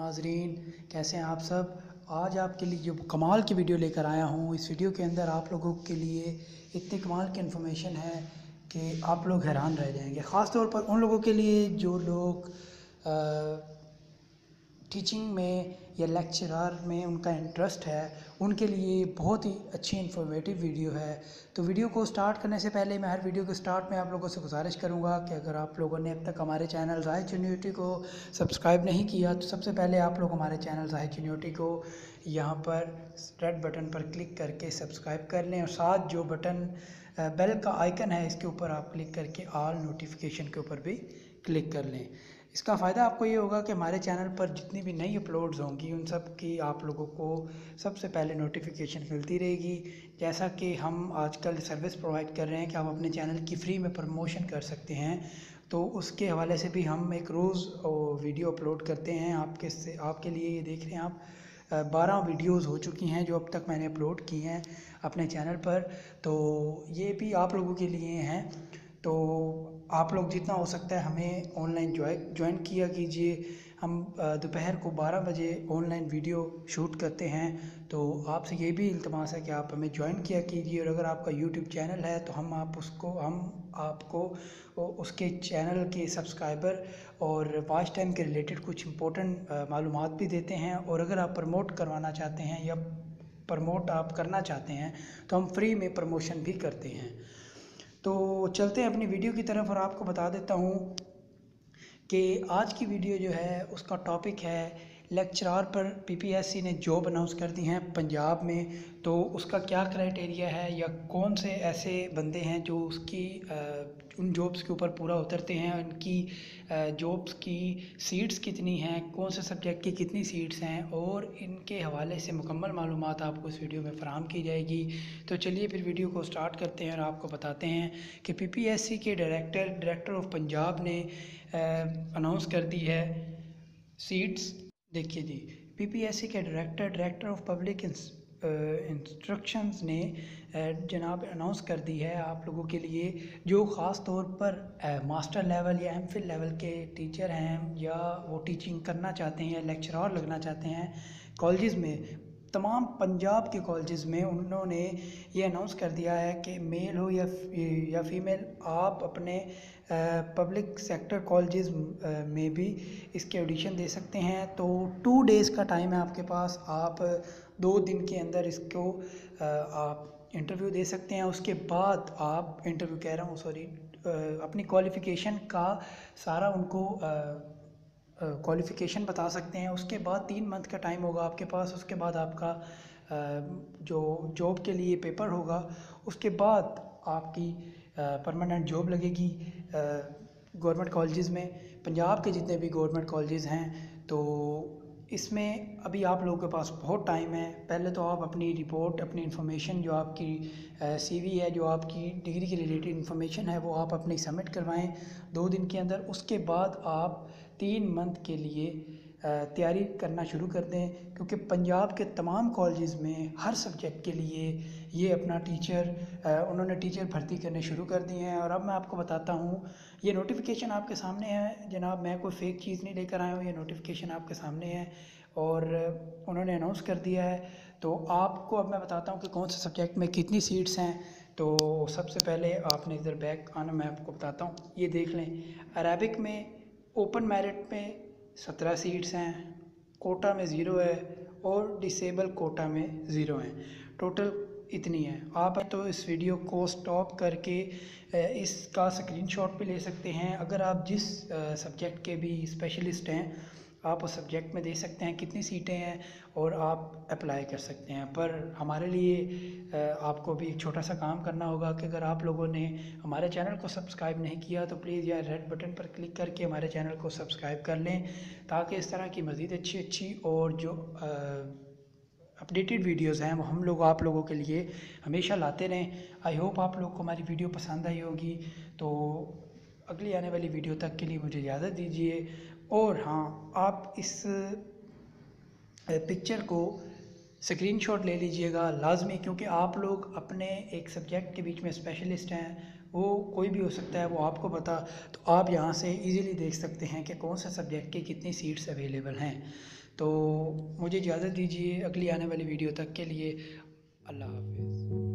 नाजरीन, कैसे हैं आप सब। आज आपके लिए जो कमाल की वीडियो लेकर आया हूँ, इस वीडियो के अंदर आप लोगों के लिए इतनी कमाल की इन्फॉर्मेशन है कि आप लोग हैरान रह जाएंगे। ख़ास तौर पर उन लोगों के लिए जो लोग टीचिंग में या लेक्चरर में उनका इंटरेस्ट है, उनके लिए बहुत ही अच्छी इन्फॉर्मेटिव वीडियो है। तो वीडियो को स्टार्ट करने से पहले मैं हर वीडियो के स्टार्ट में आप लोगों से गुजारिश करूंगा कि अगर आप लोगों ने अब तक हमारे चैनल ज़ाहिद चन्यूटी को सब्सक्राइब नहीं किया तो सबसे पहले आप लोग हमारे चैनल ज़ाहिद चन्यूटी को यहाँ पर रेड बटन पर क्लिक करके सब्सक्राइब कर लें और साथ जो बटन बेल का आइकन है इसके ऊपर आप क्लिक करके ऑल नोटिफिकेशन के ऊपर भी क्लिक कर लें। इसका फ़ायदा आपको ये होगा कि हमारे चैनल पर जितनी भी नई अपलोड्स होंगी उन सब की आप लोगों को सबसे पहले नोटिफिकेशन मिलती रहेगी। जैसा कि हम आजकल सर्विस प्रोवाइड कर रहे हैं कि आप अपने चैनल की फ्री में प्रमोशन कर सकते हैं, तो उसके हवाले से भी हम एक रोज़ वीडियो अपलोड करते हैं। आपके लिए ये देख रहे हैं आप 12 वीडियोस हो चुकी हैं जो अब तक मैंने अपलोड की हैं अपने चैनल पर, तो ये भी आप लोगों के लिए हैं। तो आप लोग जितना हो सकता है हमें ऑनलाइन ज्वाइन किया कीजिए। हम दोपहर को 12 बजे ऑनलाइन वीडियो शूट करते हैं, तो आपसे ये भी इल्तमास है कि आप हमें ज्वाइन किया कीजिए। और अगर आपका यूट्यूब चैनल है तो हम आपको उसके चैनल के सब्सक्राइबर और वॉच टाइम के रिलेटेड कुछ इंपॉर्टेंट मालूमात भी देते हैं। और अगर आप प्रमोट करवाना चाहते हैं या प्रमोट आप करना चाहते हैं तो हम फ्री में प्रमोशन भी करते हैं। तो चलते हैं अपनी वीडियो की तरफ और आपको बता देता हूँ कि आज की वीडियो जो है उसका टॉपिक है लेक्चरर पर पीपीएससी ने जॉब अनाउंस कर दी हैं पंजाब में। तो उसका क्या क्राइटेरिया है या कौन से ऐसे बंदे हैं जो उन जॉब्स के ऊपर पूरा उतरते हैं, उनकी जॉब्स की सीट्स कितनी हैं, कौन से सब्जेक्ट की कितनी सीट्स हैं, और इनके हवाले से मुकम्मल मालूमात आपको इस वीडियो में फ़राहम की जाएगी। तो चलिए फिर वीडियो को स्टार्ट करते हैं और आपको बताते हैं कि पीपीएससी के डायरेक्टर ऑफ पंजाब ने अनाउंस कर दी है सीट्स। देखिए जी, पीपीएससी के डायरेक्टर ऑफ पब्लिक इंस्ट्रक्शंस ने जनाब अनाउंस कर दी है आप लोगों के लिए जो ख़ास तौर पर मास्टर लेवल या एमफिल लेवल के टीचर हैं या वो टीचिंग करना चाहते हैं या लेक्चरर लगना चाहते हैं कॉलेजेस में। तमाम पंजाब के कॉलेजेस में उन्होंने ये अनाउंस कर दिया है कि मेल हो या फीमेल, आप अपने पब्लिक सेक्टर कॉलेजेस में भी इसके ऑडिशन दे सकते हैं। तो 2 डेज़ का टाइम है आपके पास, आप 2 दिन के अंदर इसको आप इंटरव्यू दे सकते हैं। उसके बाद आप इंटरव्यू कह रहा हूँ सॉरी, अपनी क्वालिफ़िकेशन का सारा उनको क्वालिफ़िकेशन बता सकते हैं। उसके बाद 3 मंथ का टाइम होगा आपके पास। उसके बाद आपका जो जॉब के लिए पेपर होगा, उसके बाद आपकी परमानेंट जॉब लगेगी गवर्नमेंट कॉलेजेस में। पंजाब के जितने भी गवर्नमेंट कॉलेजेस हैं, तो इसमें अभी आप लोगों के पास बहुत टाइम है। पहले तो आप अपनी रिपोर्ट, अपनी इन्फॉर्मेशन जो आपकी सीवी है, जो आपकी डिग्री के रिलेटेड इन्फॉर्मेशन है, वो आप अपनी सबमिट करवाएं 2 दिन के अंदर। उसके बाद आप 3 मंथ के लिए तैयारी करना शुरू कर दें, क्योंकि पंजाब के तमाम कॉलेजेस में हर सब्जेक्ट के लिए ये अपना उन्होंने टीचर भर्ती करने शुरू कर दिए हैं। और अब मैं आपको बताता हूँ, ये नोटिफिकेशन आपके सामने है जनाब, मैं कोई फेक चीज़ नहीं लेकर आया हूँ, ये नोटिफिकेशन आपके सामने है और उन्होंने अनाउंस कर दिया है। तो आपको अब मैं बताता हूँ कि कौन से सब्जेक्ट में कितनी सीट्स हैं। तो सबसे पहले आपने इधर बैक आना, मैं आपको बताता हूँ, ये देख लें। अरेबिक में ओपन मेरिट में 17 सीट्स हैं, कोटा में 0 है और डिसेबल कोटा में 0 हैं। टोटल इतनी है। आप तो इस वीडियो को स्टॉप करके इसका स्क्रीनशॉट भी ले सकते हैं। अगर आप जिस सब्जेक्ट के भी स्पेशलिस्ट हैं, आप उस सब्जेक्ट में दे सकते हैं कितनी सीटें हैं और आप अप्लाई कर सकते हैं। पर हमारे लिए आपको भी एक छोटा सा काम करना होगा कि अगर आप लोगों ने हमारे चैनल को सब्सक्राइब नहीं किया तो प्लीज़ यार रेड बटन पर क्लिक करके हमारे चैनल को सब्सक्राइब कर लें, ताकि इस तरह की मज़ीद अच्छी और जो अपडेटेड वीडियोज़ हैं वो हम लोग आप लोगों के लिए हमेशा लाते रहें। आई होप आप लोग को हमारी वीडियो पसंद आई होगी। तो अगली आने वाली वीडियो तक के लिए मुझे इजाज़त दीजिए। और हाँ, आप इस पिक्चर को स्क्रीनशॉट ले लीजिएगा लाजमी, क्योंकि आप लोग अपने एक सब्जेक्ट के बीच में स्पेशलिस्ट हैं, वो कोई भी हो सकता है, वो आपको पता। तो आप यहाँ से इजीली देख सकते हैं कि कौन सा सब्जेक्ट की कितनी सीट्स अवेलेबल हैं। तो मुझे इजाज़त दीजिए अगली आने वाली वीडियो तक के लिए। अल्लाह हाफ़िज़।